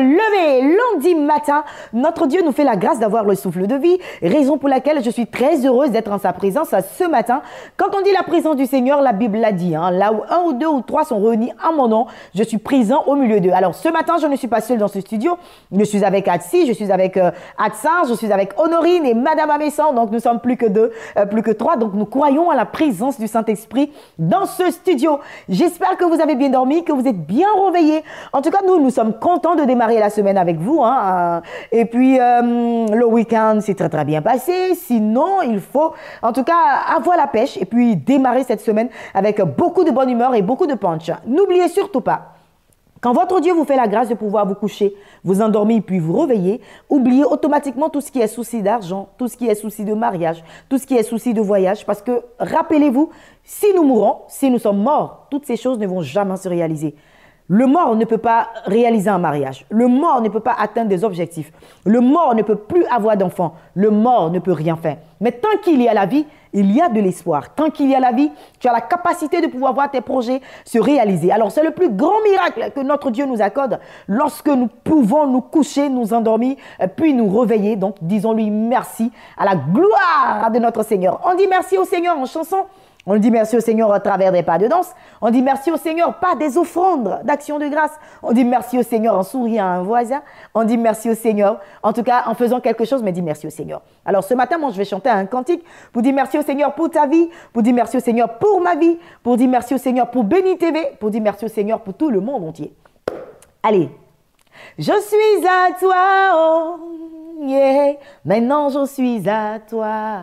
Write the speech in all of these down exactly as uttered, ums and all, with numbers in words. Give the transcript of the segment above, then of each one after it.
lever lundi matin. Notre Dieu nous fait la grâce d'avoir le souffle de vie, raison pour laquelle je suis très heureuse d'être en sa présence ce matin. Quand on dit la présence du Seigneur, la Bible l'a dit, hein, là où un ou deux ou trois sont réunis en mon nom, je suis présent au milieu d'eux. Alors ce matin, je ne suis pas seule dans ce studio, je suis avec Atsi, je suis avec euh, Atsan, je suis avec Honorine et Madame Amessan, donc nous sommes plus que deux, euh, plus que trois, donc nous croyons à la présence du Saint-Esprit dans ce studio. J'espère que vous avez bien dormi, que vous êtes bien réveillés. En tout cas, nous, nous sommes contents de démarrer la semaine avec vous. Hein. Et puis, euh, le week-end s'est très, très bien passé. Sinon, il faut, en tout cas, avoir la pêche et puis démarrer cette semaine avec beaucoup de bonne humeur et beaucoup de punch. N'oubliez surtout pas, quand votre Dieu vous fait la grâce de pouvoir vous coucher, vous endormir puis vous réveiller, oubliez automatiquement tout ce qui est souci d'argent, tout ce qui est souci de mariage, tout ce qui est souci de voyage. Parce que, rappelez-vous, si nous mourons, si nous sommes morts, toutes ces choses ne vont jamais se réaliser. Le mort ne peut pas réaliser un mariage. Le mort ne peut pas atteindre des objectifs. Le mort ne peut plus avoir d'enfants. Le mort ne peut rien faire. Mais tant qu'il y a la vie, il y a de l'espoir. Tant qu'il y a la vie, tu as la capacité de pouvoir voir tes projets se réaliser. Alors, c'est le plus grand miracle que notre Dieu nous accorde lorsque nous pouvons nous coucher, nous endormir, puis nous réveiller. Donc, disons-lui merci à la gloire de notre Seigneur. On dit merci au Seigneur en chanson. On dit merci au Seigneur à travers des pas de danse. On dit merci au Seigneur par des offrandes d'action de grâce. On dit merci au Seigneur en souriant à un voisin. On dit merci au Seigneur, en tout cas en faisant quelque chose, mais dit merci au Seigneur. Alors ce matin, moi je vais chanter un cantique pour dire merci au Seigneur pour ta vie, pour dire merci au Seigneur pour ma vie, pour dire merci au Seigneur pour Béni T V, pour dire merci au Seigneur pour tout le monde entier. Allez. Je suis à toi, oh, yeah. Maintenant je suis à toi.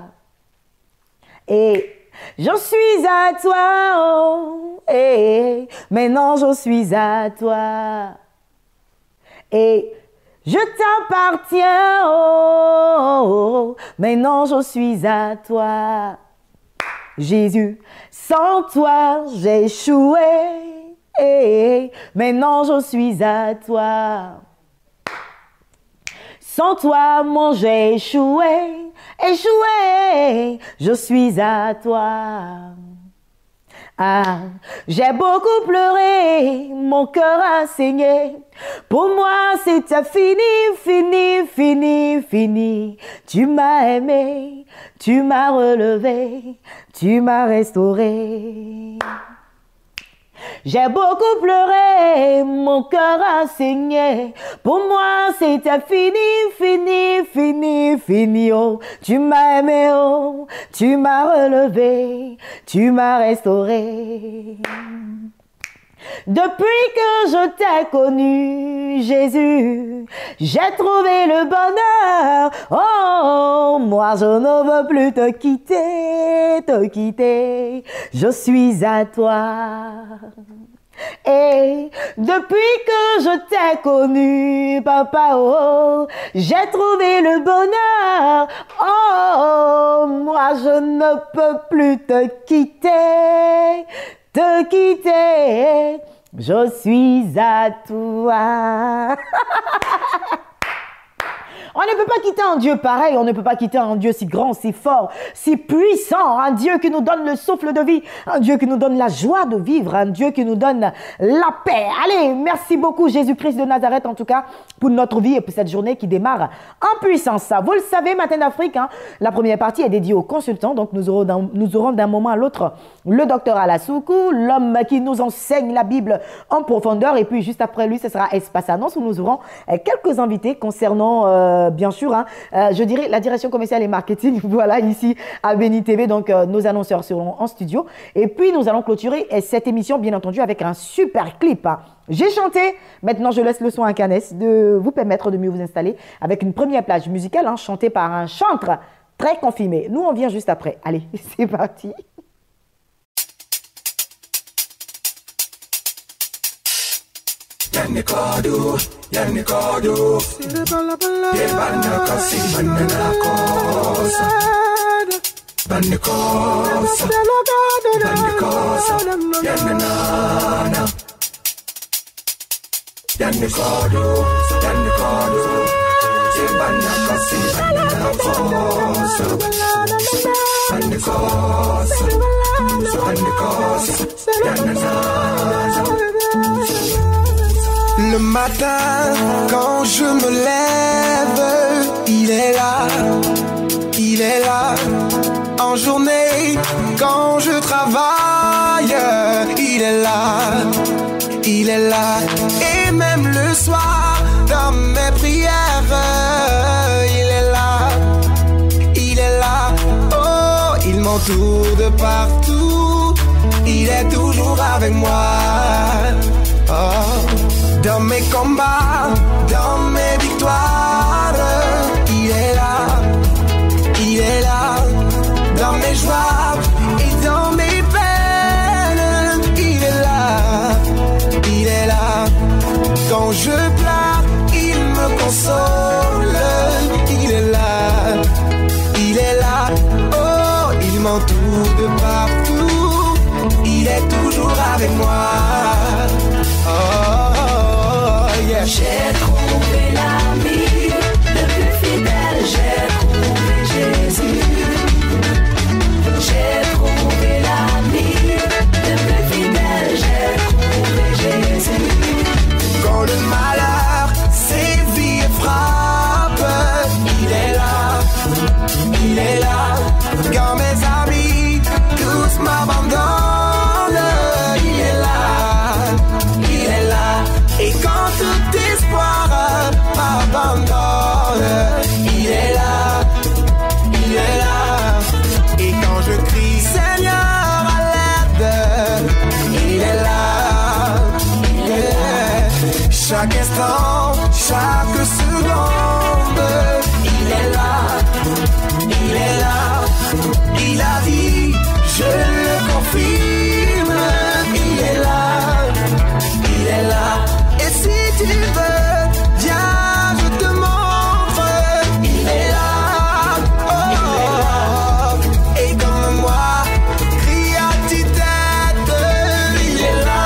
Et je suis à toi, oh, et maintenant je suis à toi. Et je t'appartiens, oh, maintenant je suis à toi. Jésus, sans toi j'ai échoué, et maintenant je suis à toi. Sans toi, mon j'ai échoué, échoué, je suis à toi. Ah, j'ai beaucoup pleuré, mon cœur a saigné. Pour moi, c'était fini, fini, fini, fini. Tu m'as aimé, tu m'as relevé, tu m'as restauré. J'ai beaucoup pleuré, mon cœur a saigné. Pour moi, c'était fini, fini, fini, fini. Oh, tu m'as aimé, oh, tu m'as relevé, tu m'as restauré. Depuis que je t'ai connu, Jésus, j'ai trouvé le bonheur. Oh, moi je ne veux plus te quitter, te quitter. Je suis à toi. Et depuis que je t'ai connu, papa, oh, j'ai trouvé le bonheur. Oh, moi je ne peux plus te quitter, te quitter. Je suis à toi. On ne peut pas quitter un Dieu pareil, on ne peut pas quitter un Dieu si grand, si fort, si puissant, un Dieu qui nous donne le souffle de vie, un Dieu qui nous donne la joie de vivre, un Dieu qui nous donne la paix. Allez, merci beaucoup Jésus-Christ de Nazareth en tout cas pour notre vie et pour cette journée qui démarre en puissance. Vous le savez, Matin d'Afrique, hein, la première partie est dédiée aux consultants, donc nous aurons d'un, nous aurons d'un moment à l'autre le docteur Alassoukou, l'homme qui nous enseigne la Bible en profondeur, et puis juste après lui, ce sera Espace Annonce où nous aurons euh, quelques invités concernant euh, bien sûr, hein, euh, je dirais la direction commerciale et marketing, voilà, ici à Béni T V, donc euh, nos annonceurs seront en studio. Et puis, nous allons clôturer cette émission, bien entendu, avec un super clip. Hein. J'ai chanté, maintenant je laisse le soin à Canès de vous permettre de mieux vous installer avec une première plage musicale, hein, chantée par un chantre très confirmé. Nous, on vient juste après. Allez, c'est parti. Yanni Kodu, Yanni Kodu, Yebana Kasi, Banana Kosa, Banana Kosa, Banana Kosa, Yanana, Yanni Kodu, Yanni Kodu, Yebana Kasi, Banana Kosa, Banana Kosa, Banana Kosa, Yanana. Le matin, quand je me lève, il est là, il est là. En journée, quand je travaille, il est là, il est là. Et même le soir, dans mes prières, il est là, il est là. Oh, il m'entoure de partout, il est toujours avec moi. Oh, dans mes combats, dans mes victoires, il est là, il est là. Dans mes joies et dans mes peines, il est là, il est là. Quand je pleure, il me console, il est là, il est là. Oh, il m'entoure de partout, il est toujours avec moi. Oh, yeah. J'ai trouvé l'ami le plus fidèle, j'ai trouvé Jésus. J'ai trouvé l'ami le plus fidèle, j'ai trouvé Jésus. Quand le malheur sévit et frappe, il est là, il est là. Quand mes amis tous m'abandonnent, il est là, il est là. Et quand tout espoir m'abandonne, il est là, il est là. Et quand je crie Seigneur à l'aide, il est là, il est là. Chaque instant, chaque seconde, il est là, il est là. Il a dit, je le confirme, il est là, il est là. Et si tu veux, viens, je te montre, il est là. Oh, et comme moi, crie à tue-tête, il est là.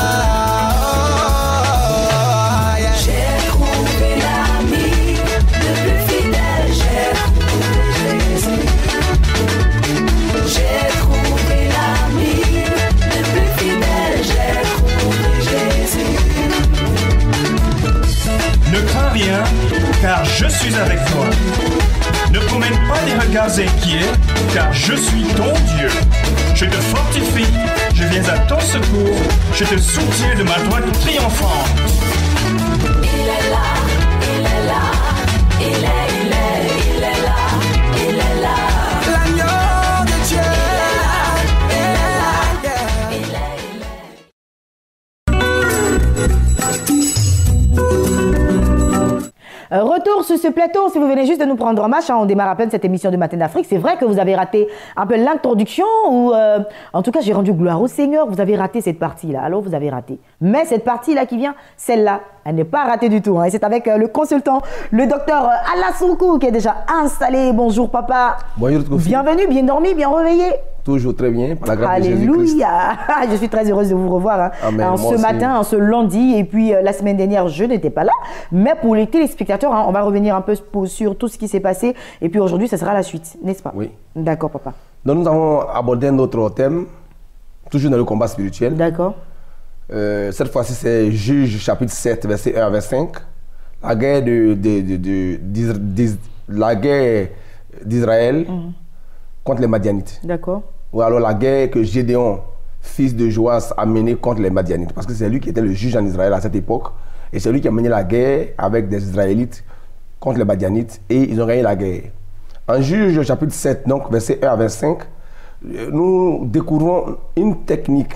Oh, yeah. J'ai trouvé l'ami le plus fidèle, j'ai trouvé Jésus. J'ai trouvé l'ami le plus fidèle, j'ai trouvé Jésus. Ne crains rien, car je suis avec toi. Ne promène pas des regards inquiets, car je suis ton Dieu. Je te fortifie, je viens à ton secours, je te soutiens de ma droite triomphante. Il est là, il est là, il est, il est, il est là, il est là. L'agneau de Dieu, il est là, yeah. Il est, il est. Euh, Retour sur ce plateau, si vous venez juste de nous prendre en marche, hein, on démarre à peine cette émission de Matin d'Afrique. C'est vrai que vous avez raté un peu l'introduction ou euh, en tout cas j'ai rendu gloire au Seigneur. Vous avez raté cette partie-là, alors vous avez raté. Mais cette partie-là qui vient, celle-là, elle n'est pas ratée du tout. Hein. Et c'est avec euh, le consultant, le docteur euh, Alassoukou qui est déjà installé. Bonjour papa. Bonjour Kofi. Bienvenue, bien dormi, bien réveillé. Toujours très bien, par la grâce de Jésus-Christ. Alléluia. Je suis très heureuse de vous revoir hein, Amen, en ce aussi. matin, en ce lundi. Et puis euh, la semaine dernière, je n'étais pas là. Mais pour les téléspectateurs, hein, on va revenir un peu pour- sur tout ce qui s'est passé. Et puis aujourd'hui, ça sera la suite, n'est-ce pas? Oui. D'accord, papa. Donc nous avons abordé un autre thème, toujours dans le combat spirituel. D'accord. Euh, cette fois-ci, c'est Juge chapitre sept, verset un à vingt-cinq. La guerre de, de, de, de- d'Isra- d'Is- la guerre d'Israël contre les Madianites. D'accord. Ou alors la guerre que Gédéon, fils de Joas, a menée contre les Madianites. Parce que c'est lui qui était le juge en Israël à cette époque. Et c'est lui qui a mené la guerre avec des Israélites contre les Madianites. Et ils ont gagné la guerre. En Juge chapitre sept, donc verset un à vingt-cinq, euh, nous découvrons une technique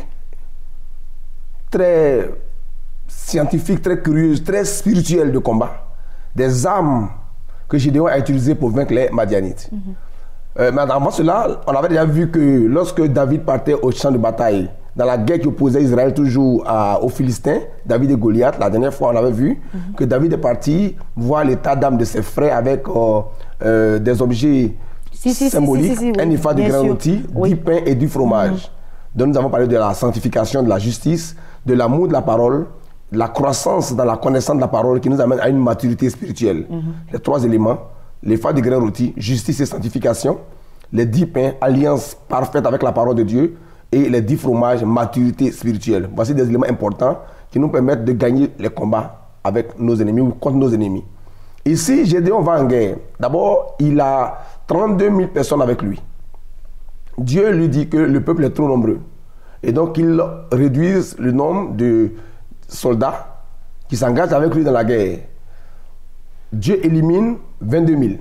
très scientifique, très curieuse, très spirituelle de combat. Des armes que Gédéon a utilisées pour vaincre les Madianites. Euh, mais avant cela, on avait déjà vu que lorsque David partait au champ de bataille, dans la guerre qui opposait Israël toujours à- aux Philistins, David et Goliath, la dernière fois on avait vu mm-hmm. que David est parti voir l'état d'âme de ses frères avec euh, euh, des objets Si, si, si, symboliques, si, si, si, oui. un iffa de Bien grains sûr. rôtis, Oui. du pain et du fromage. Mm-hmm. Donc nous avons parlé de la sanctification, de la justice, de l'amour de la parole, de la croissance dans la connaissance de la parole qui nous amène à une maturité spirituelle. Mm-hmm. Les trois éléments, l'effort de grains rôtis, justice et sanctification, les dix pains, alliance parfaite avec la parole de Dieu, et les dix fromages, maturité spirituelle. Voici des éléments importants qui nous permettent de gagner les combats avec nos ennemis ou contre nos ennemis. Ici, Gédéon va en guerre. D'abord, il a trente-deux mille personnes avec lui. Dieu lui dit que le peuple est trop nombreux. Et donc, il réduise le nombre de soldats qui s'engagent avec lui dans la guerre. Dieu élimine vingt-deux mille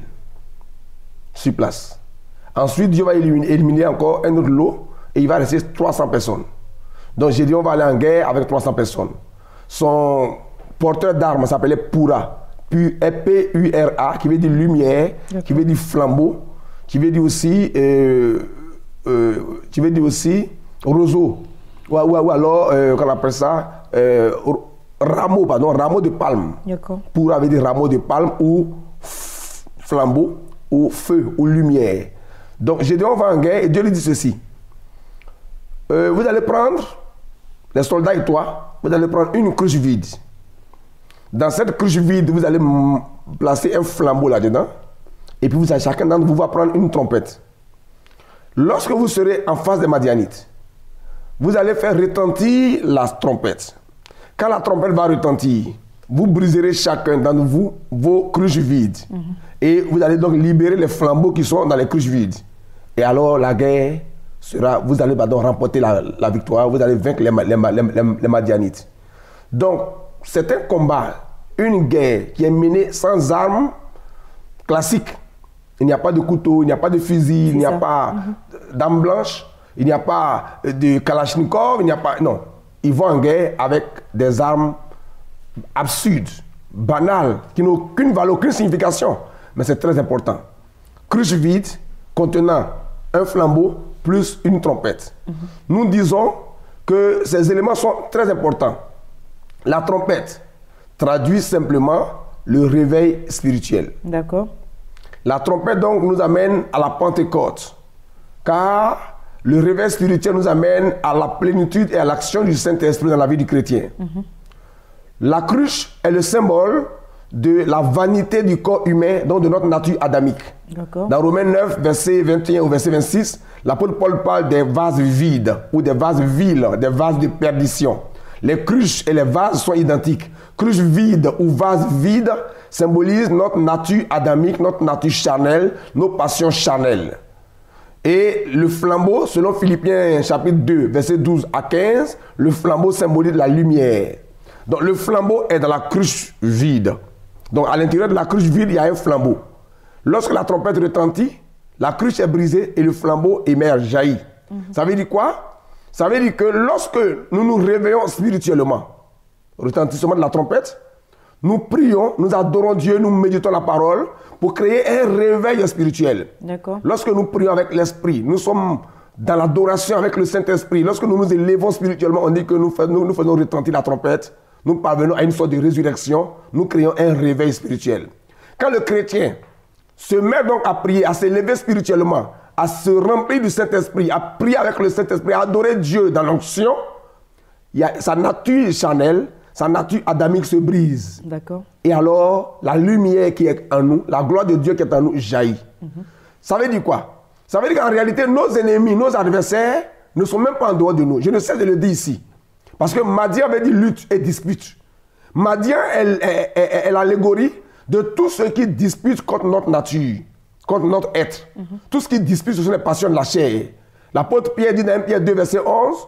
sur place. Ensuite, Dieu va éliminer, éliminer encore un autre lot et il va rester trois cents personnes. Donc, Gédéon va aller en guerre avec trois cents personnes. Son porteur d'armes s'appelait Pura, P U R A, qui veut dire lumière, qui veut dire flambeau, qui veut dire aussi, euh, euh, qui veut dire aussi roseau. Ou, ou, ou alors, euh, qu'on appelle ça, euh, rameau, pardon, rameau de palme. Pura veut dire rameau de palme ou flambeau, ou feu, ou lumière. Donc, Gédéon va en guerre et Dieu lui dit ceci. Euh, vous allez prendre, les soldats et toi, vous allez prendre une cruche vide. Dans cette cruche vide, vous allez placer un flambeau là-dedans. Et puis vous allez, chacun d'entre vous va prendre une trompette. Lorsque vous serez en face des Madianites, vous allez faire retentir la trompette. Quand la trompette va retentir, vous briserez chacun d'entre vous vos cruches vides. Mm-hmm. Et vous allez donc libérer les flambeaux qui sont dans les cruches vides. Et alors la guerre sera, vous allez donc remporter la, la victoire, vous allez vaincre les, les, les, les, les Madianites. Donc, c'est un combat, une guerre qui est menée sans armes classiques. Il n'y a pas de couteau, il n'y a pas de fusil, il n'y a pas mm-hmm. d'armes blanches, il n'y a pas de kalachnikov, il n'y a pas... Non, ils vont en guerre avec des armes absurdes, banales, qui n'ont aucune valeur, aucune signification. Mais c'est très important. Cruche vide contenant un flambeau plus une trompette. Mm-hmm. Nous disons que ces éléments sont très importants. La trompette traduit simplement le réveil spirituel. D'accord. La trompette donc nous amène à la Pentecôte, car le réveil spirituel nous amène à la plénitude et à l'action du Saint-Esprit dans la vie du chrétien. Mm-hmm. La cruche est le symbole de la vanité du corps humain, donc de notre nature adamique. Dans Romains neuf, verset vingt et un au verset vingt-six, l'apôtre Paul parle des vases vides ou des vases vils, des vases de perdition. Les cruches et les vases sont identiques. Cruche vide ou vase vide symbolisent notre nature adamique, notre nature charnelle, nos passions charnelles. Et le flambeau, selon Philippiens chapitre deux, verset douze à quinze, le flambeau symbolise la lumière. Donc le flambeau est dans la cruche vide. Donc à l'intérieur de la cruche vide, il y a un flambeau. Lorsque la trompette retentit, la cruche est brisée et le flambeau émerge, jaillit. Mm-hmm. Ça veut dire quoi? Ça veut dire que lorsque nous nous réveillons spirituellement, retentissement de la trompette, nous prions, nous adorons Dieu, nous méditons la parole pour créer un réveil spirituel. Lorsque nous prions avec l'Esprit, nous sommes dans l'adoration avec le Saint-Esprit. Lorsque nous nous élevons spirituellement, on dit que nous faisons, nous faisons retentir la trompette, nous parvenons à une sorte de résurrection, nous créons un réveil spirituel. Quand le chrétien se met donc à prier, à s'élever spirituellement, à se remplir du Saint-Esprit, à prier avec le Saint-Esprit, à adorer Dieu dans l'onction, sa nature charnelle, sa nature adamique se brise. D'accord. Et alors, la lumière qui est en nous, la gloire de Dieu qui est en nous jaillit. Mm-hmm. Ça veut dire quoi? Ça veut dire qu'en réalité, nos ennemis, nos adversaires ne sont même pas en dehors de nous. Je ne sais de le dire ici. Parce que Madian veut dire lutte et dispute. Madian est, est, est, est l'allégorie de tout ce qui dispute contre notre nature, contre notre être. Mm-hmm. Tout ce qui dispute, ce sont les passions de la chair. L'apôtre Pierre dit dans un Pierre deux, verset onze,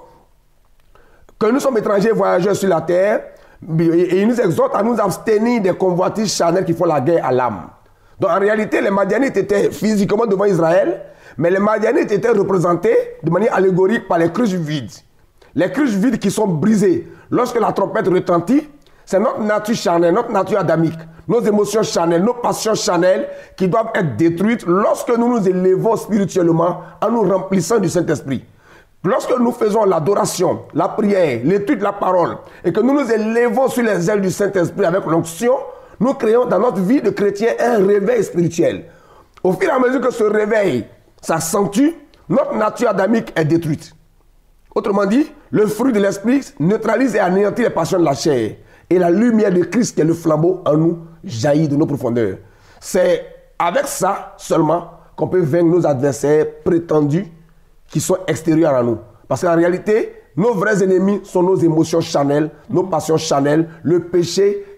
que nous sommes étrangers voyageurs sur la terre, et il nous exhorte à nous abstenir des convoitises charnelles qui font la guerre à l'âme. Donc en réalité, les Madianites étaient physiquement devant Israël, mais les Madianites étaient représentés de manière allégorique par les cruches vides. Les cruches vides qui sont brisées lorsque la trompette retentit, c'est notre nature charnelle, notre nature adamique, nos émotions charnelles, nos passions charnelles qui doivent être détruites lorsque nous nous élevons spirituellement en nous remplissant du Saint-Esprit. Lorsque nous faisons l'adoration, la prière, l'étude de la parole et que nous nous élevons sur les ailes du Saint-Esprit avec l'onction, nous créons dans notre vie de chrétien un réveil spirituel. Au fur et à mesure que ce réveil s'accentue, notre nature adamique est détruite. Autrement dit, le fruit de l'esprit neutralise et anéantit les passions de la chair. Et la lumière de Christ, qui est le flambeau en nous, jaillit de nos profondeurs. C'est avec ça seulement qu'on peut vaincre nos adversaires prétendus qui sont extérieurs à nous. Parce qu'en réalité, nos vrais ennemis sont nos émotions charnelles, nos passions charnelles, le péché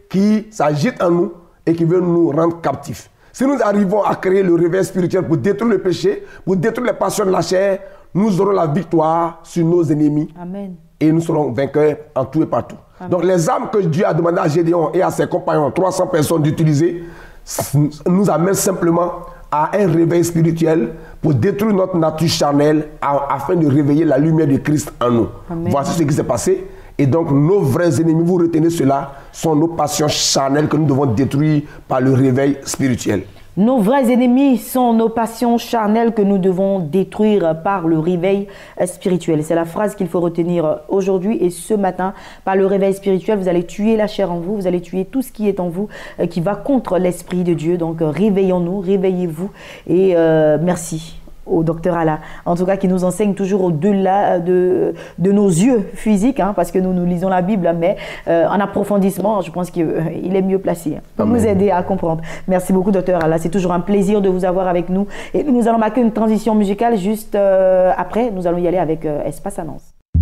qui s'agite en nous et qui veut nous rendre captifs. Si nous arrivons à créer le réveil spirituel pour détruire le péché, pour détruire les passions de la chair, nous aurons la victoire sur nos ennemis. Amen. Et nous serons vainqueurs en tout et partout. Amen. Donc les armes que Dieu a demandé à Gédéon et à ses compagnons, trois cents personnes, d'utiliser, nous amènent simplement à un réveil spirituel pour détruire notre nature charnelle afin de réveiller la lumière de Christ en nous. Amen. Voici ce qui s'est passé. Et donc nos vrais ennemis, vous retenez cela, sont nos passions charnelles que nous devons détruire par le réveil spirituel. Nos vrais ennemis sont nos passions charnelles que nous devons détruire par le réveil spirituel. C'est la phrase qu'il faut retenir aujourd'hui et ce matin. Par le réveil spirituel, vous allez tuer la chair en vous, vous allez tuer tout ce qui est en vous, euh, qui va contre l'Esprit de Dieu. Donc euh, réveillons-nous, réveillez-vous et euh, merci au docteur Allah, en tout cas qui nous enseigne toujours au-delà de, de nos yeux physiques, hein, parce que nous, nous lisons la Bible, mais euh, en approfondissement, je pense qu'il euh, est mieux placé hein, pour Amen. Nous aider à comprendre. Merci beaucoup, docteur Allah. C'est toujours un plaisir de vous avoir avec nous. Et nous allons marquer une transition musicale juste euh, après. Nous allons y aller avec euh, Espace Annonce.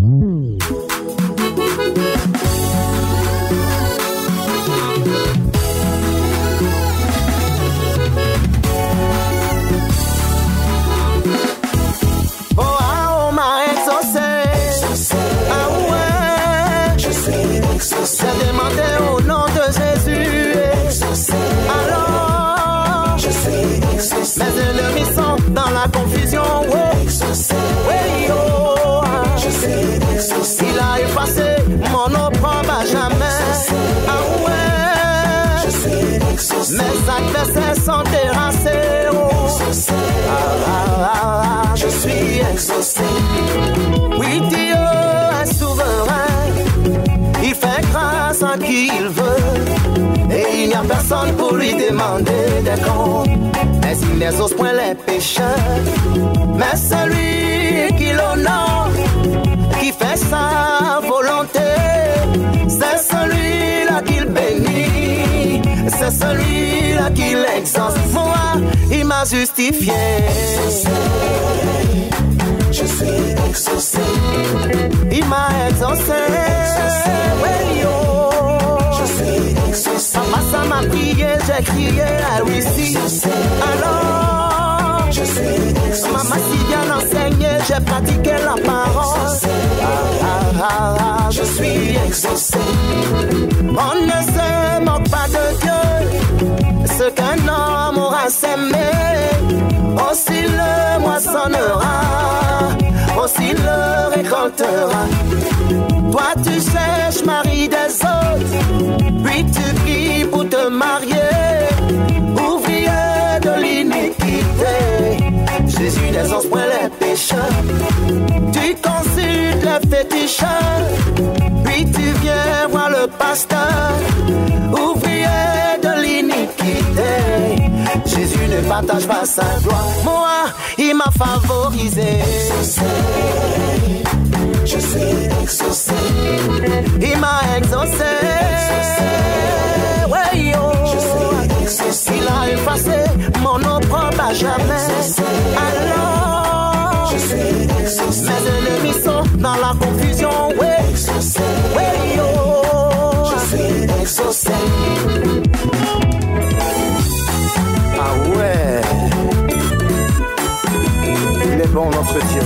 J'ai demandé au nom de Jésus. Alors, je suis exaucé. Mes ennemis sont dans la confusion. Oui, oui, oh, je suis exaucé. Il a effacé mon opprobre à jamais. Ah ouais, je suis exaucé. Mes adversaires sont terrassés. Oh, ah, ah, ah, je suis exaucé. Oui, Dieu est souverain. Il fait grâce à qui il veut. Et il n'y a personne pour lui demander des comptes. Mais il n'exauce point les pécheurs. Mais celui qui l'honore, qui fait sa volonté, c'est celui-là qu'il bénit. C'est celui-là qui l'exauce. Moi, il m'a justifié. Je suis exaucé. Il m'a exaucé. Oui, oh. Je suis exaucé. Papa, ça m'a prié, j'ai crié à Russie. Alors, je suis exaucé. Maman, si bien enseigné, j'ai pratiqué la parole. Ah, ah, ah, ah, je suis exaucé. On ne se moque pas de Dieu. Ce qu'un homme aura semé, aussi le moissonnera, aussi le récoltera. Toi tu cherches mari des autres, puis tu pries pour te marier, ouvrier de l'iniquité. Jésus n'exauce point les pécheurs. Tu consultes les féticheurs, puis tu viens voir le pasteur, ouvrier de l'iniquité. Jésus ne partage pas sa gloire. Moi, il m'a favorisé. Je suis exaucé. Il m'a exaucé. Ouais, oh. Je suis exaucé. Il a effacé mon opprobre à jamais. Alors, je suis exaucé. Mes ennemis sont dans la confusion. Ouais, ouais, oh. Je suis exaucé. Ah ouais, il est bon notre Dieu.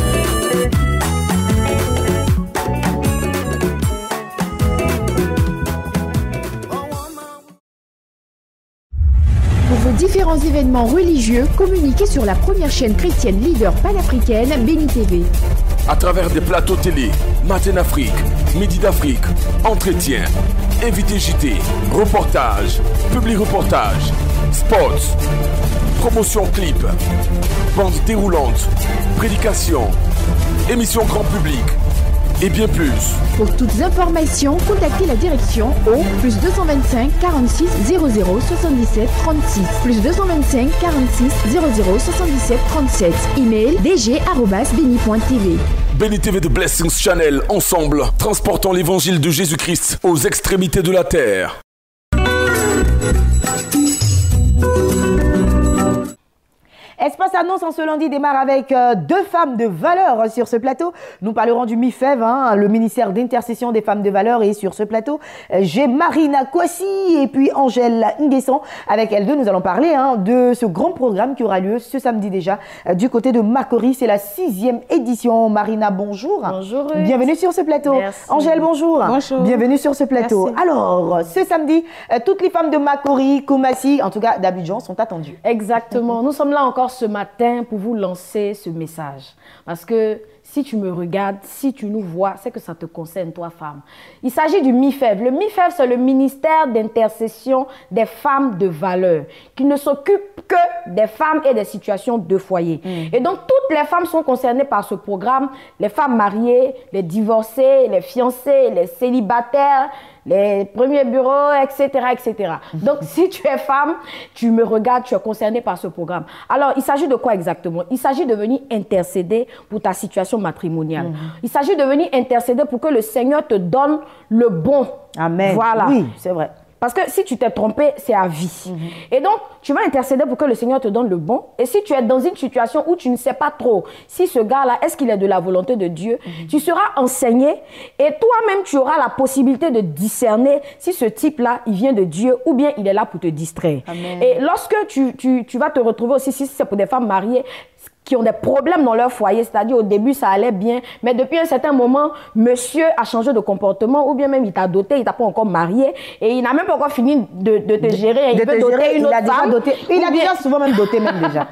Pour vos différents événements religieux, communiquez sur la première chaîne chrétienne leader panafricaine, Béni T V. À travers des plateaux télé, Matin Afrique, Midi d'Afrique, Entretien, Invité J T, Reportage, Publi-reportage, Spots, Promotion clip, Bande déroulante, Prédication, Émission grand public et bien plus. Pour toutes informations, contactez la direction au plus deux cent vingt-cinq quarante-six zéro zéro soixante-dix-sept trente-six, plus deux cent vingt-cinq quarante-six zéro zéro soixante-dix-sept trente-sept, email d g arobase béni point t v. Béni T V de Blessings Channel, ensemble, transportant l'évangile de Jésus-Christ aux extrémités de la terre. Espace Annonce en ce lundi démarre avec euh, deux femmes de valeur sur ce plateau. Nous parlerons du M I F E V, hein, le ministère d'intercession des femmes de valeur. Et sur ce plateau, euh, j'ai Marina Kwasi et puis Angèle Nguesson. Avec elles deux, nous allons parler hein, de ce grand programme qui aura lieu ce samedi déjà euh, du côté de Makori. C'est la sixième édition. Marina, bonjour. Bonjour. Bienvenue sur ce plateau. Merci. Angèle, bonjour. Bonjour. Bienvenue sur ce plateau. Merci. Alors, ce samedi, euh, toutes les femmes de Makori, Kumasi, en tout cas d'Abidjan, sont attendues. Exactement. Nous sommes là encore ce matin pour vous lancer ce message. Parce que si tu me regardes, si tu nous vois, c'est que ça te concerne, toi, femme. Il s'agit du M I F E V. Le M I F E V, c'est le ministère d'intercession des femmes de valeur, qui ne s'occupe que des femmes et des situations de foyer. Mm. Et donc, toutes les femmes sont concernées par ce programme. Les femmes mariées, les divorcées, les fiancées, les célibataires, les premiers bureaux, et cetera, et cetera. Donc, si tu es femme, tu me regardes, tu es concernée par ce programme. Alors, il s'agit de quoi exactement? Il s'agit de venir intercéder pour ta situation matrimoniale. Mm-hmm. Il s'agit de venir intercéder pour que le Seigneur te donne le bon. Amen. Voilà. Oui, c'est vrai. Parce que si tu t'es trompé, c'est à vie. Mm-hmm. Et donc, tu vas intercéder pour que le Seigneur te donne le bon. Et si tu es dans une situation où tu ne sais pas trop si ce gars-là, est-ce qu'il est de la volonté de Dieu, mm-hmm. tu seras enseigné et toi-même, tu auras la possibilité de discerner si ce type-là, il vient de Dieu ou bien il est là pour te distraire. Amen. Et lorsque tu, tu, tu vas te retrouver aussi, si c'est pour des femmes mariées, qui ont des problèmes dans leur foyer, c'est-à-dire au début ça allait bien, mais depuis un certain moment, monsieur a changé de comportement ou bien même il t'a doté, il t'a pas encore marié et il n'a même pas encore fini de, de te gérer. De il peut doter gérer, une autre il a femme. Déjà doté, il a bien, déjà souvent même doté même déjà.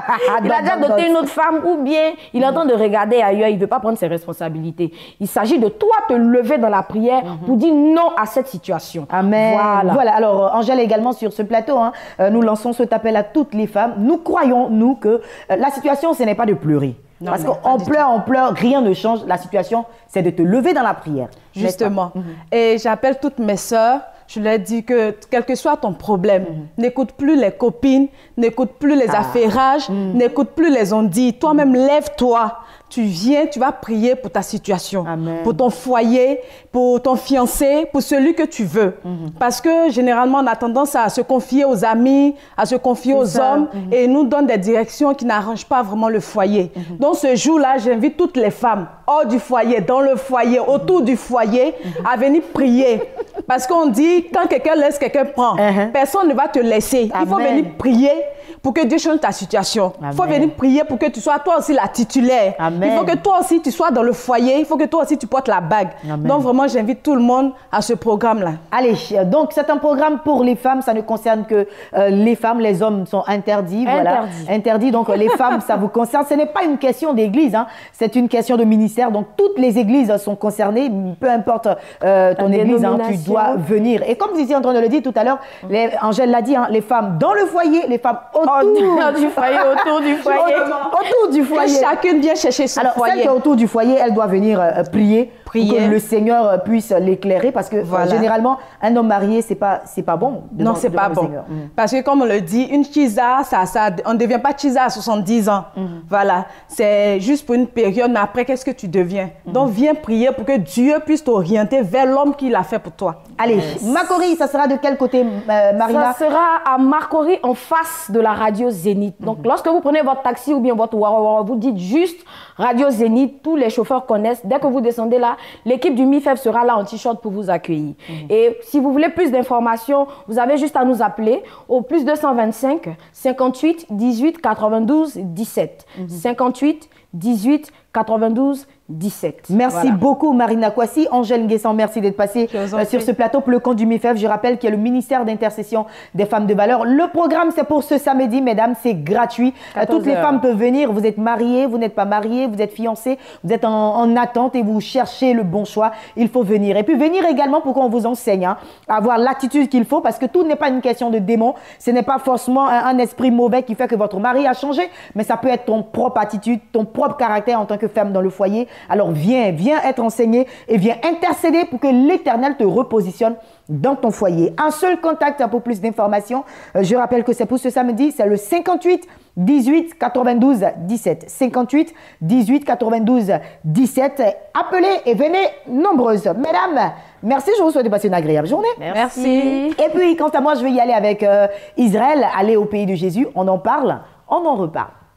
il a déjà doté une autre femme ou bien il est en train de regarder ailleurs, il ne veut pas prendre ses responsabilités. Il s'agit de toi te lever dans la prière mm-hmm. pour dire non à cette situation. Amen. Voilà. Voilà. Alors Angèle également sur ce plateau, hein, euh, nous lançons cet appel à toutes les femmes. Nous croyons, nous, que euh, la situation, ce n'est pas de pleurer. Non, parce qu'on pleure, on pleure, rien ne change. La situation, c'est de te lever dans la prière. Justement. Mm-hmm. Et j'appelle toutes mes sœurs. Je leur dis que quel que soit ton problème, mm-hmm. n'écoute plus les copines, n'écoute plus les ah. affairages, mm. n'écoute plus les on-dit. Toi-même, lève-toi. Tu viens, tu vas prier pour ta situation, Amen. Pour ton foyer, pour ton fiancé, pour celui que tu veux. Mm-hmm. Parce que généralement, on a tendance à se confier aux amis, à se confier aux ça. hommes mm-hmm. et ils nous donnent des directions qui n'arrangent pas vraiment le foyer. Mm-hmm. Donc ce jour-là, j'invite toutes les femmes hors du foyer, dans le foyer, autour du foyer, mm-hmm. à venir prier. Parce qu'on dit, quand quelqu'un laisse, quelqu'un prend. Uh-huh. Personne ne va te laisser. Amen. Il faut venir prier pour que Dieu change ta situation. Amen. Il faut venir prier pour que tu sois toi aussi la titulaire. Amen. Il faut que toi aussi tu sois dans le foyer. Il faut que toi aussi tu portes la bague. Amen. Donc vraiment, j'invite tout le monde à ce programme-là. Allez, donc c'est un programme pour les femmes. Ça ne concerne que euh, les femmes. Les hommes sont interdits. Interdit. Voilà. Interdits. Donc les femmes, ça vous concerne. Ce n'est pas une question d'église. Hein. C'est une question de ministère. Donc toutes les églises sont concernées. Peu importe euh, ton église, hein, tu dois venir. Et comme vous étiez en train de le dire tout à l'heure, Angèle l'a dit, hein, les femmes dans le foyer, les femmes autour oh, du foyer, autour du foyer. Autour du foyer. Que chacune vient chercher son Alors, foyer. Celle qui est autour du foyer, elle doit venir euh, prier, prier pour que le Seigneur puisse l'éclairer. Parce que voilà. euh, généralement, un homme marié, c'est pas, c'est pas bon. Devant, non, c'est pas bon. Mm. Parce que comme on le dit, une chisa, ça, ça, on ne devient pas chisa à soixante-dix ans. Mm. Voilà. C'est juste pour une période, mais après, qu'est-ce que tu deviens? Mm. Donc, viens prier pour que Dieu puisse t'orienter vers l'homme qu'il a fait pour toi. Allez, yes. Makori, ça sera de quel côté, euh, Marina? Ça sera à Makori, en face de la radio Zénith. Donc, mm-hmm. lorsque vous prenez votre taxi ou bien votre Warawara, vous dites juste radio Zénith. Tous les chauffeurs connaissent. Dès que vous descendez là, l'équipe du M I F E V sera là en t-shirt pour vous accueillir. Mm-hmm. Et si vous voulez plus d'informations, vous avez juste à nous appeler au plus deux cent vingt-cinq, cinquante-huit, dix-huit, quatre-vingt-douze, dix-sept. Mm-hmm. cinquante-huit, dix-huit, quatre-vingt-douze, dix-sept. Merci voilà. beaucoup Marina Kwasi. Angèle Nguesson, merci d'être passée euh, sur ce plateau pour le compte du M I F E V. Je rappelle qu'il y a le ministère d'intercession des femmes de valeur. Le programme, c'est pour ce samedi, mesdames, c'est gratuit. Euh, toutes les femmes peuvent venir. Vous êtes mariées, vous n'êtes pas mariées, vous êtes fiancées, vous êtes en, en attente et vous cherchez le bon choix. Il faut venir. Et puis venir également pour qu'on vous enseigne hein, à avoir l'attitude qu'il faut parce que tout n'est pas une question de démon. Ce n'est pas forcément un, un esprit mauvais qui fait que votre mari a changé, mais ça peut être ton propre attitude, ton propre caractère en tant que femme dans le foyer. Alors viens, viens être enseigné et viens intercéder pour que l'Éternel te repositionne dans ton foyer. Un seul contact pour plus d'informations. Euh, je rappelle que c'est pour ce samedi, c'est le cinquante-huit, dix-huit, quatre-vingt-douze, dix-sept. cinquante-huit, dix-huit, quatre-vingt-douze, dix-sept. Appelez et venez nombreuses. Mesdames, merci, je vous souhaite de passer une agréable journée. Merci. Et puis, quant à moi, je vais y aller avec euh, Israël, aller au pays de Jésus. On en parle, on en reparle.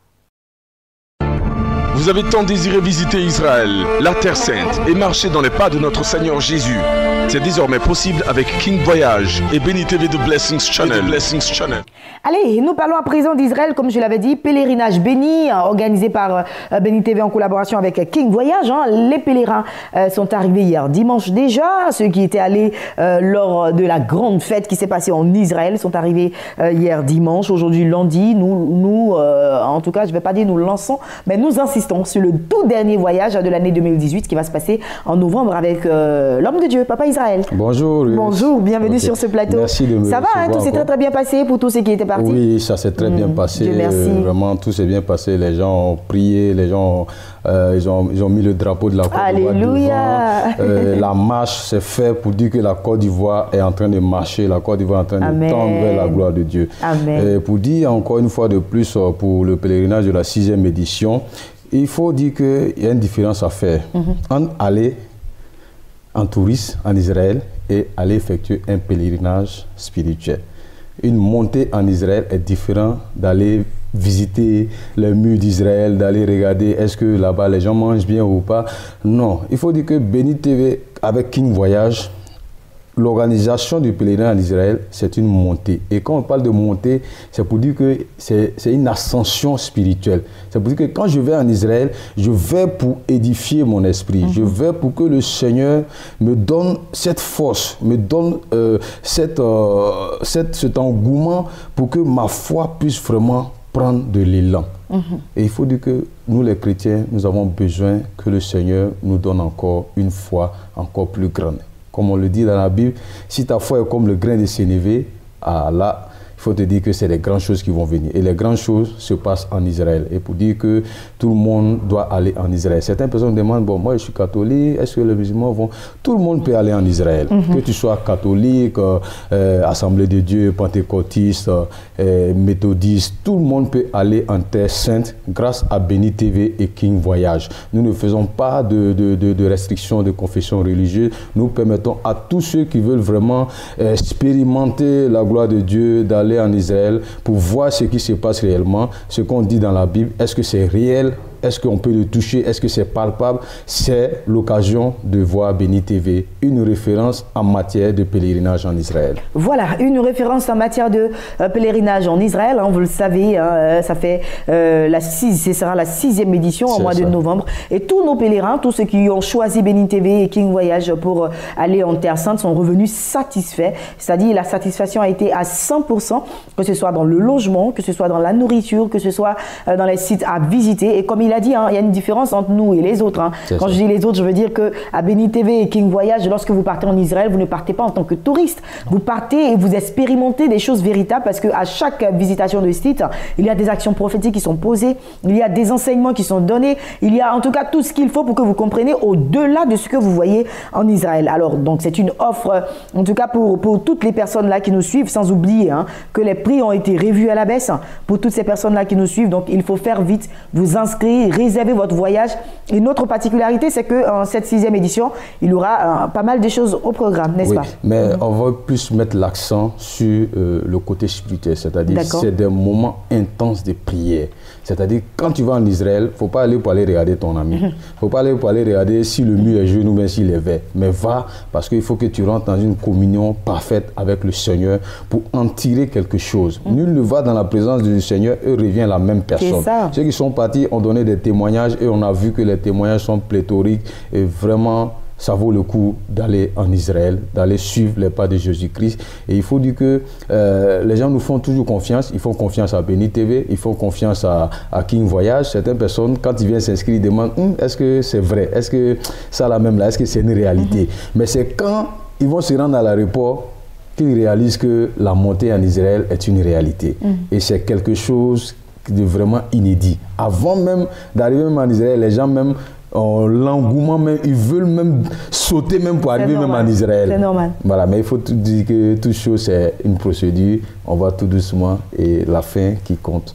Vous avez tant désiré visiter Israël, la Terre Sainte et marcher dans les pas de notre Seigneur Jésus. C'est désormais possible avec King Voyage et Béni T V de Blessings Channel. Blessings Channel. Allez, nous parlons à présent d'Israël, comme je l'avais dit, pèlerinage béni, euh, organisé par euh, Béni T V en collaboration avec euh, King Voyage. Hein. Les pèlerins euh, sont arrivés hier dimanche déjà. Ceux qui étaient allés euh, lors de la grande fête qui s'est passée en Israël sont arrivés euh, hier dimanche. Aujourd'hui, lundi, nous, nous euh, en tout cas, je ne vais pas dire nous lançons, mais nous insistons sur le tout dernier voyage de l'année deux mille dix-huit qui va se passer en novembre avec euh, l'homme de Dieu, Papa Israël. Bonjour. Bonjour, bienvenue okay. sur ce plateau. Merci de me Ça va, hein, tout s'est très très bien passé pour tous ceux qui étaient partis? Oui, ça s'est très mmh. bien passé. Dieu merci. Vraiment, tout s'est bien passé. Les gens ont prié, les gens euh, ils, ont, ils ont mis le drapeau de la Côte d'Ivoire devant. Euh, la marche s'est faite pour dire que la Côte d'Ivoire est en train de marcher, la Côte d'Ivoire est en train Amen. de tendre vers la gloire de Dieu. Amen. Et pour dire encore une fois de plus pour le pèlerinage de la sixième édition, il faut dire qu'il y a une différence à faire mmh. entre aller en touriste en Israël et aller effectuer un pèlerinage spirituel. Une montée en Israël est différente d'aller visiter les murs d'Israël, d'aller regarder est-ce que là-bas les gens mangent bien ou pas. Non, il faut dire que Béni T V avec King Voyage, l'organisation du pèlerinage en Israël, c'est une montée. Et quand on parle de montée, c'est pour dire que c'est une ascension spirituelle. C'est pour dire que quand je vais en Israël, je vais pour édifier mon esprit. Mm-hmm. Je vais pour que le Seigneur me donne cette force, me donne euh, cette, euh, cette, cet engouement pour que ma foi puisse vraiment prendre de l'élan. Mm-hmm. Et il faut dire que nous, les chrétiens, nous avons besoin que le Seigneur nous donne encore une foi encore plus grande. Comme on le dit dans la Bible, si ta foi est comme le grain de sénévé, ah là, il faut te dire que c'est les grandes choses qui vont venir. Et les grandes choses se passent en Israël. Et pour dire que tout le monde doit aller en Israël. Certaines personnes demandent, bon, moi je suis catholique, est-ce que les musulmans vont... Tout le monde peut aller en Israël. Mm-hmm. Que tu sois catholique, euh, Assemblée de Dieu, pentecôtiste, euh, méthodiste, tout le monde peut aller en Terre Sainte grâce à Béni T V et King Voyage. Nous ne faisons pas de, de, de, de restrictions de confession religieuse. Nous permettons à tous ceux qui veulent vraiment expérimenter la gloire de Dieu, d'aller en Israël pour voir ce qui se passe réellement, ce qu'on dit dans la Bible. Est-ce que c'est réel? Est-ce qu'on peut le toucher? Est-ce que c'est palpable? C'est l'occasion de voir Béni T V, une référence en matière de pèlerinage en Israël. Voilà, une référence en matière de euh, pèlerinage en Israël. Hein, vous le savez, hein, ça fait euh, la six, ce sera la sixième édition au mois ça. de novembre. Et tous nos pèlerins, tous ceux qui ont choisi Béni T V et King Voyage pour euh, aller en Terre Sainte sont revenus satisfaits. C'est-à-dire la satisfaction a été à cent pour cent, que ce soit dans le logement, que ce soit dans la nourriture, que ce soit euh, dans les sites à visiter. Et comme il a dit, hein, il y a une différence entre nous et les autres. Hein. Quand ça. je dis les autres, je veux dire qu'à Béni T V et King Voyage, lorsque vous partez en Israël, vous ne partez pas en tant que touriste. Non. Vous partez et vous expérimentez des choses véritables parce qu'à chaque visitation de site, il y a des actions prophétiques qui sont posées, il y a des enseignements qui sont donnés, il y a en tout cas tout ce qu'il faut pour que vous compreniez au-delà de ce que vous voyez en Israël. Alors, donc, c'est une offre, en tout cas pour, pour toutes les personnes là qui nous suivent, sans oublier hein, que les prix ont été revus à la baisse hein, pour toutes ces personnes là qui nous suivent. Donc, il faut faire vite, vous inscrire, réserver votre voyage. Et notre particularité, c'est qu'en cette sixième édition, il y aura euh, pas mal de choses au programme, n'est-ce oui, pas? Mais mmh. on va plus mettre l'accent sur euh, le côté spirituel, c'est-à-dire c'est des moments intenses de prière. C'est-à-dire quand tu vas en Israël, il ne faut pas aller pour aller regarder ton ami. Il mmh. ne faut pas aller pour aller regarder si le mur est jaune ou bien s'il est vert. Mais va parce qu'il faut que tu rentres dans une communion parfaite avec le Seigneur pour en tirer quelque chose. Mmh. Nul ne va dans la présence du Seigneur et revient la même personne. Ceux qui sont partis ont donné des témoignages et on a vu que les témoignages sont pléthoriques et vraiment ça vaut le coup d'aller en Israël, d'aller suivre les pas de Jésus-Christ. Et il faut dire que euh, les gens nous font toujours confiance. Ils font confiance à Béni T V, ils font confiance à, à King Voyage. Certaines personnes, quand ils viennent s'inscrire, ils demandent hm, est-ce que c'est vrai? Est-ce que ça la même là? Est-ce que c'est une réalité? Mm-hmm. Mais c'est quand ils vont se rendre à l'aéroport qu'ils réalisent que la montée en Israël est une réalité. Mm-hmm. Et c'est quelque chose de vraiment inédit. Avant même d'arriver même en Israël, les gens même ont l'engouement, même, ils veulent même sauter même pour arriver même en Israël. C'est normal. Voilà, mais il faut tout dire que toute chose c'est une procédure. On va tout doucement et la fin qui compte.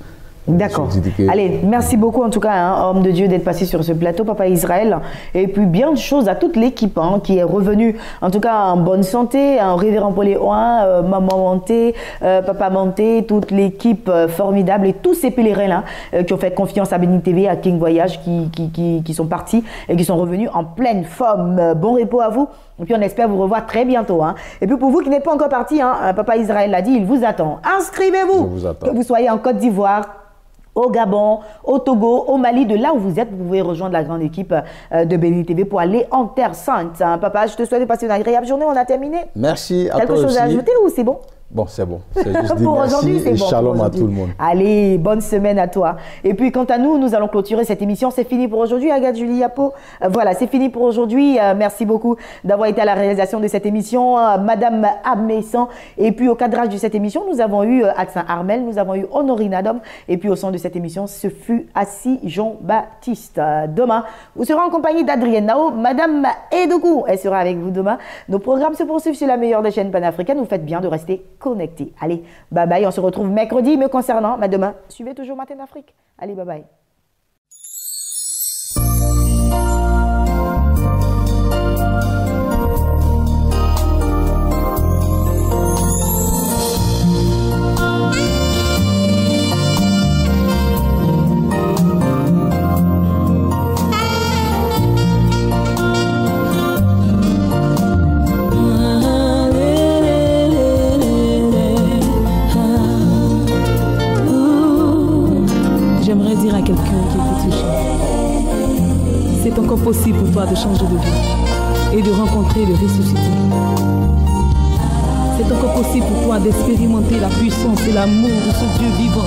D'accord. Allez, merci beaucoup en tout cas, hein, homme de Dieu, d'être passé sur ce plateau, Papa Israël. Et puis bien de choses à toute l'équipe hein, qui est revenue, en tout cas en bonne santé, un révérend Poléoin, euh, Maman Monté, euh, Papa Monté, toute l'équipe euh, formidable et tous ces pèlerins-là euh, qui ont fait confiance à Béni T V, à King Voyage, qui, qui, qui, qui sont partis et qui sont revenus en pleine forme. Euh, bon repos à vous. Et puis on espère vous revoir très bientôt. Hein. Et puis pour vous qui n'êtes pas encore partis, hein, Papa Israël l'a dit, il vous attend. Inscrivez-vous. Que vous soyez en Côte d'Ivoire, au Gabon, au Togo, au Mali, de là où vous êtes, vous pouvez rejoindre la grande équipe euh, de Béni T V pour aller en Terre Sainte. Hein. Papa, je te souhaite de passer une agréable journée. On a terminé. Merci à Quelque toi chose aussi. à ajouter ou c'est bon? Bon, c'est bon. C'est juste dire pour aujourd'hui, merci c'est et bon. shalom à tout le monde. Allez, bonne semaine à toi. Et puis, quant à nous, nous allons clôturer cette émission. C'est fini pour aujourd'hui, Agathe Julie Yapo. Euh, voilà, c'est fini pour aujourd'hui. Euh, merci beaucoup d'avoir été à la réalisation de cette émission, euh, Madame Abmessan. Et puis, au cadrage de cette émission, nous avons eu euh, Axin Armel, nous avons eu Honorine Adam. Et puis, au centre de cette émission, ce fut Assis Jean-Baptiste. Euh, demain, vous serez en compagnie d'Adrienne Nao. Madame Edoku, elle sera avec vous demain. Nos programmes se poursuivent sur la meilleure des chaînes panafricaines. Vous faites bien de rester connectés. Allez. Bye bye, on se retrouve mercredi me concernant, mais demain, suivez toujours Matin d'Afrique. Allez, bye bye. J'aimerais dire à quelqu'un qui écoute ce chant, c'est encore possible pour toi de changer de vie et de rencontrer le ressuscité. C'est encore possible pour toi d'expérimenter la puissance et l'amour de ce Dieu vivant.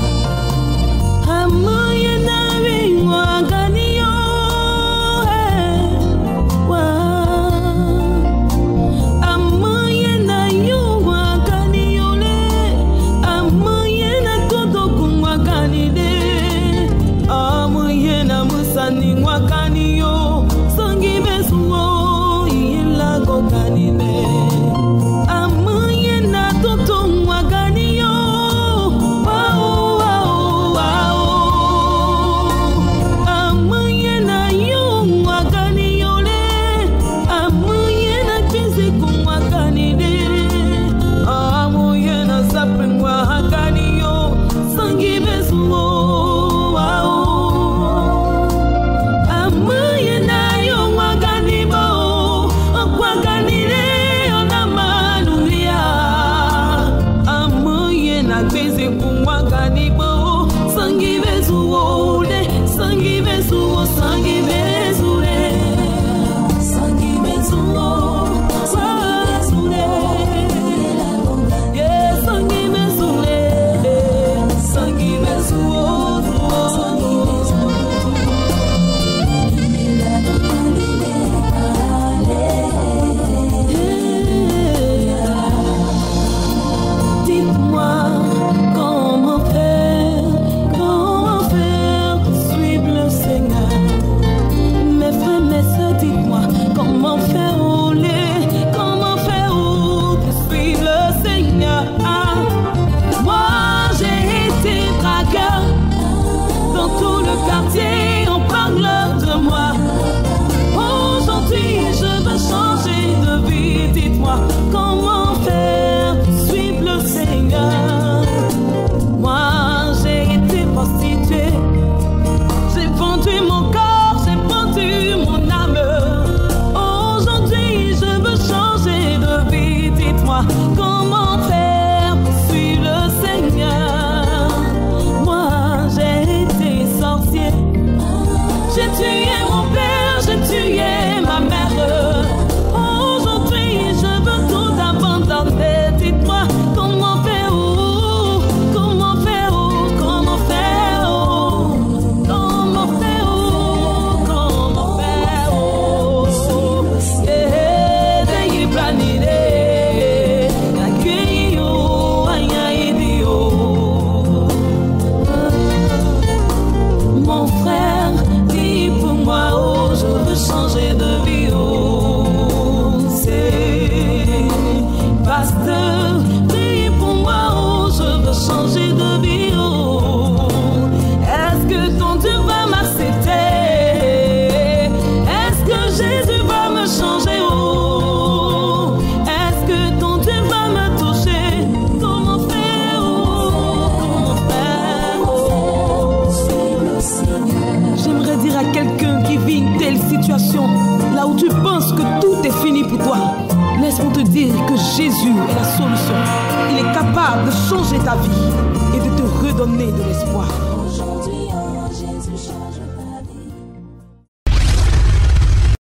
situation, là où tu penses que tout est fini pour toi, laisse-moi te dire que Jésus est la solution. Il est capable de changer ta vie et de te redonner de l'espoir.